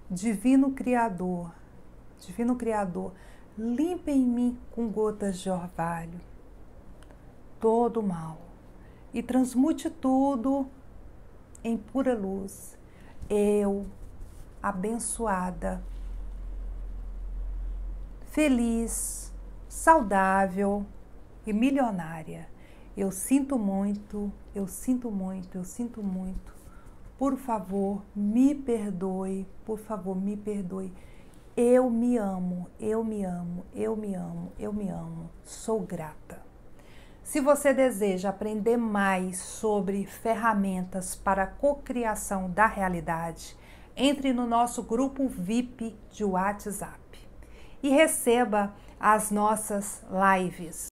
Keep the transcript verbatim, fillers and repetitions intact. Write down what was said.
Divino Criador, Divino Criador, limpa em mim com gotas de orvalho todo o mal e transmute tudo em pura luz. Eu, abençoada, feliz, saudável e milionária. Eu sinto muito, eu sinto muito, eu sinto muito. Por favor, me perdoe, por favor, me perdoe. Eu me amo, eu me amo, eu me amo, eu me amo. Sou grata. Se você deseja aprender mais sobre ferramentas para a cocriação da realidade, entre no nosso grupo V I P de WhatsApp e receba as nossas lives.